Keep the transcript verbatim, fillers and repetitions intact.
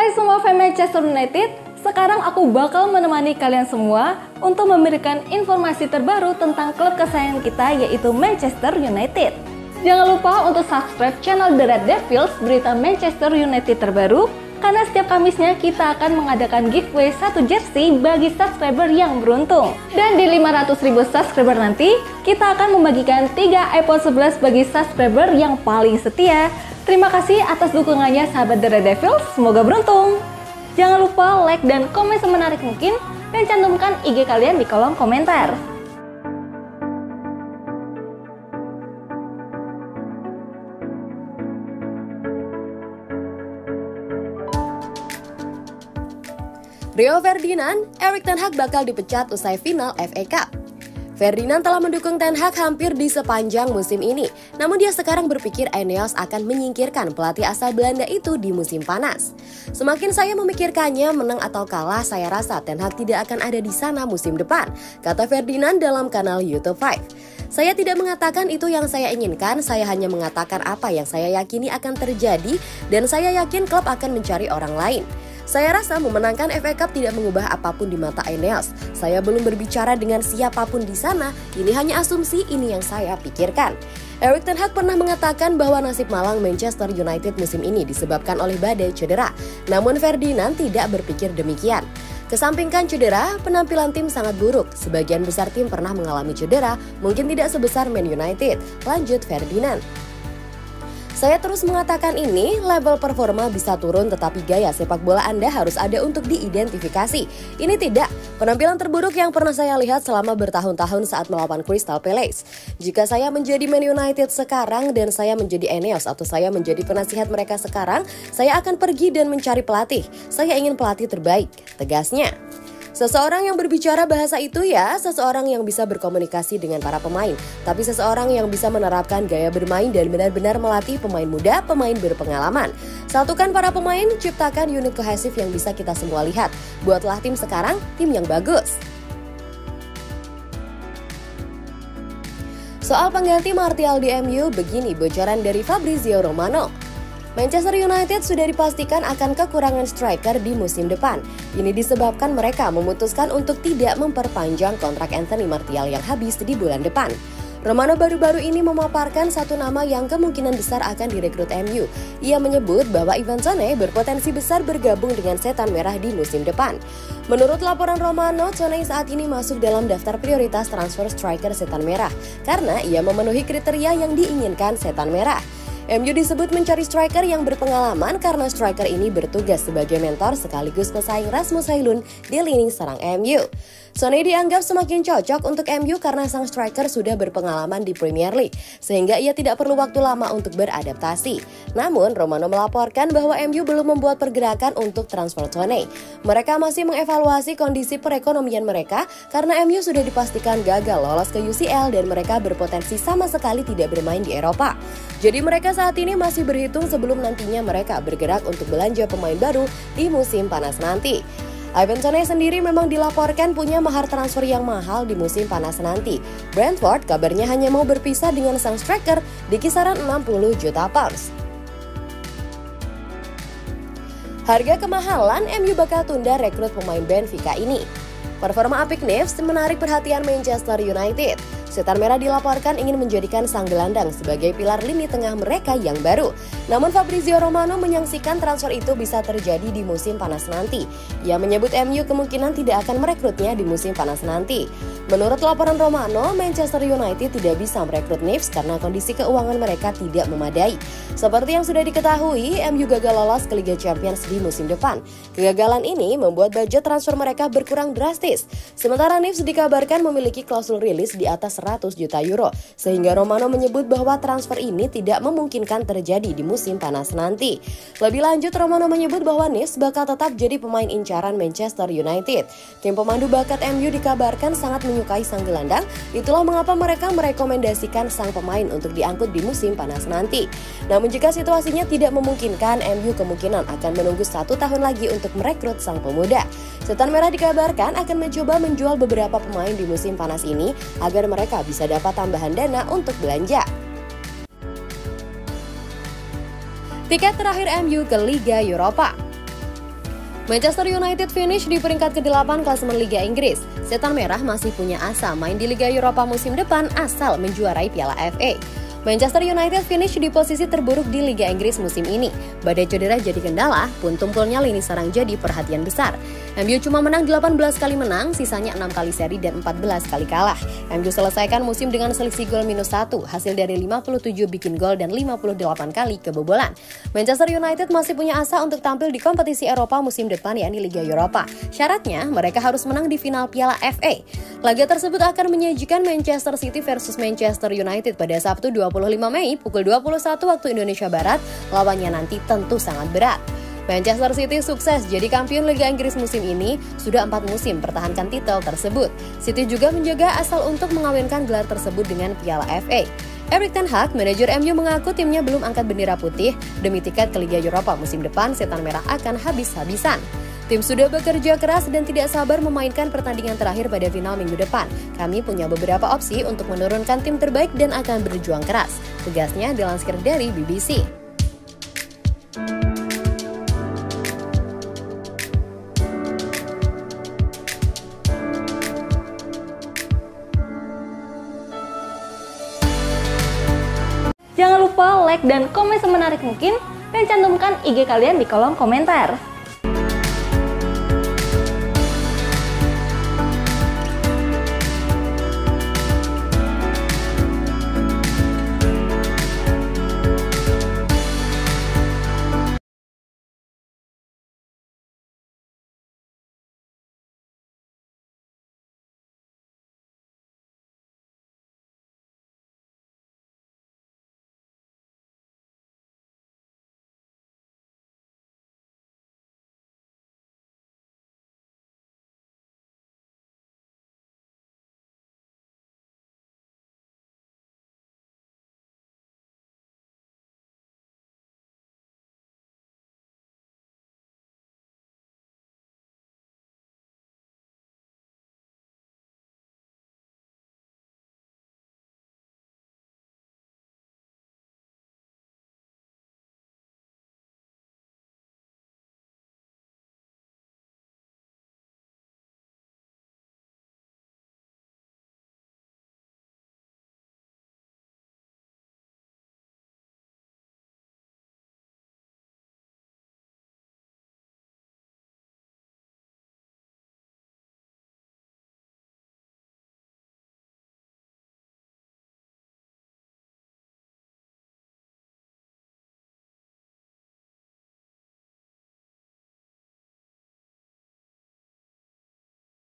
Hai semua fans Manchester United, sekarang aku bakal menemani kalian semua untuk memberikan informasi terbaru tentang klub kesayangan kita yaitu Manchester United. Jangan lupa untuk subscribe channel The Red Devils berita Manchester United terbaru, karena setiap Kamisnya kita akan mengadakan giveaway satu jersey bagi subscriber yang beruntung. Dan di lima ratus ribu subscriber nanti, kita akan membagikan tiga iPhone sebelas bagi subscriber yang paling setia. Terima kasih atas dukungannya sahabat The Red Devils, semoga beruntung. Jangan lupa like dan komen semenarik mungkin, dan cantumkan I G kalian di kolom komentar. Rio Ferdinand, Erik ten Hag bakal dipecat usai final F A Cup. Ferdinand telah mendukung Ten Hag hampir di sepanjang musim ini. Namun dia sekarang berpikir Ineos akan menyingkirkan pelatih asal Belanda itu di musim panas. Semakin saya memikirkannya, menang atau kalah, saya rasa Ten Hag tidak akan ada di sana musim depan, kata Ferdinand dalam kanal YouTube Five. Saya tidak mengatakan itu yang saya inginkan, saya hanya mengatakan apa yang saya yakini akan terjadi, dan saya yakin klub akan mencari orang lain. Saya rasa memenangkan F A Cup tidak mengubah apapun di mata Ineos. Saya belum berbicara dengan siapapun di sana, ini hanya asumsi, ini yang saya pikirkan. Erik ten Hag pernah mengatakan bahwa nasib malang Manchester United musim ini disebabkan oleh badai cedera. Namun Ferdinand tidak berpikir demikian. Kesampingkan cedera, penampilan tim sangat buruk. Sebagian besar tim pernah mengalami cedera, mungkin tidak sebesar Man United, lanjut Ferdinand. Saya terus mengatakan ini, level performa bisa turun tetapi gaya sepak bola Anda harus ada untuk diidentifikasi. Ini tidak, penampilan terburuk yang pernah saya lihat selama bertahun-tahun saat melawan Crystal Palace. Jika saya menjadi Man United sekarang dan saya menjadi Ineos atau saya menjadi penasihat mereka sekarang, saya akan pergi dan mencari pelatih. Saya ingin pelatih terbaik, tegasnya. Seseorang yang berbicara bahasa itu ya, seseorang yang bisa berkomunikasi dengan para pemain. Tapi seseorang yang bisa menerapkan gaya bermain dan benar-benar melatih pemain muda, pemain berpengalaman. Satukan para pemain, ciptakan unit kohesif yang bisa kita semua lihat. Buatlah tim sekarang, tim yang bagus. Soal pengganti Martial di M U, begini bocoran dari Fabrizio Romano. Manchester United sudah dipastikan akan kekurangan striker di musim depan. Ini disebabkan mereka memutuskan untuk tidak memperpanjang kontrak Anthony Martial yang habis di bulan depan. Romano baru-baru ini memaparkan satu nama yang kemungkinan besar akan direkrut M U. Ia menyebut bahwa Ivan Toney berpotensi besar bergabung dengan Setan Merah di musim depan. Menurut laporan Romano, Toney saat ini masuk dalam daftar prioritas transfer striker Setan Merah karena ia memenuhi kriteria yang diinginkan Setan Merah. M U disebut mencari striker yang berpengalaman karena striker ini bertugas sebagai mentor sekaligus pesaing Rasmus Højlund di lini serang M U. Toney dianggap semakin cocok untuk M U karena sang striker sudah berpengalaman di Premier League, sehingga ia tidak perlu waktu lama untuk beradaptasi. Namun, Romano melaporkan bahwa M U belum membuat pergerakan untuk transfer Toney. Mereka masih mengevaluasi kondisi perekonomian mereka karena M U sudah dipastikan gagal lolos ke U C L dan mereka berpotensi sama sekali tidak bermain di Eropa. Jadi mereka saat ini masih berhitung sebelum nantinya mereka bergerak untuk belanja pemain baru di musim panas nanti. Ivan Toney sendiri memang dilaporkan punya mahar transfer yang mahal di musim panas nanti. Brentford kabarnya hanya mau berpisah dengan sang striker di kisaran enam puluh juta pounds. Harga kemahalan, M U bakal tunda rekrut pemain Benfica ini. Performa apik Neves menarik perhatian Manchester United. Setan Merah dilaporkan ingin menjadikan sang gelandang sebagai pilar lini tengah mereka yang baru. Namun Fabrizio Romano menyaksikan transfer itu bisa terjadi di musim panas nanti. Ia menyebut M U kemungkinan tidak akan merekrutnya di musim panas nanti. Menurut laporan Romano, Manchester United tidak bisa merekrut Neves karena kondisi keuangan mereka tidak memadai. Seperti yang sudah diketahui, M U gagal lolos ke Liga Champions di musim depan. Kegagalan ini membuat budget transfer mereka berkurang drastis. Sementara Neves dikabarkan memiliki klausul rilis di atas seratus juta euro, sehingga Romano menyebut bahwa transfer ini tidak memungkinkan terjadi di musim panas nanti. Lebih lanjut, Romano menyebut bahwa Neves bakal tetap jadi pemain incaran Manchester United. Tim pemandu bakat M U dikabarkan sangat menyukai sang gelandang, itulah mengapa mereka merekomendasikan sang pemain untuk diangkut di musim panas nanti. Namun jika situasinya tidak memungkinkan, M U kemungkinan akan menunggu satu tahun lagi untuk merekrut sang pemuda. Setan Merah dikabarkan akan mencoba menjual beberapa pemain di musim panas ini agar mereka bisa dapat tambahan dana untuk belanja. Tiket terakhir M U ke Liga Eropa. Manchester United finish di peringkat kedelapan klasemen Liga Inggris. Setan Merah masih punya asa main di Liga Eropa musim depan asal menjuarai Piala F A. Manchester United finish di posisi terburuk di Liga Inggris musim ini. Badai cedera jadi kendala, pun tumpulnya lini serang jadi perhatian besar. M U cuma menang delapan belas kali menang, sisanya enam kali seri dan empat belas kali kalah. M U selesaikan musim dengan selisih gol minus satu, hasil dari lima puluh tujuh bikin gol dan lima puluh delapan kali kebobolan. Manchester United masih punya asa untuk tampil di kompetisi Eropa musim depan yakni Liga Eropa. Syaratnya, mereka harus menang di final Piala F A. Laga tersebut akan menyajikan Manchester City versus Manchester United pada Sabtu dua puluh lima Mei pukul dua puluh satu waktu Indonesia Barat. Lawannya nanti tentu sangat berat. Manchester City sukses jadi kampion Liga Inggris musim ini, sudah empat musim pertahankan titel tersebut. City juga menjaga asal untuk mengawinkan gelar tersebut dengan Piala F A. Erik ten Hag, manajer M U mengaku timnya belum angkat bendera putih, demi tiket ke Liga Eropa musim depan Setan Merah akan habis-habisan. Tim sudah bekerja keras dan tidak sabar memainkan pertandingan terakhir pada final minggu depan. Kami punya beberapa opsi untuk menurunkan tim terbaik dan akan berjuang keras. Tegasnya dilansir dari B B C. Jangan lupa like dan komen semenarik mungkin dan cantumkan I G kalian di kolom komentar.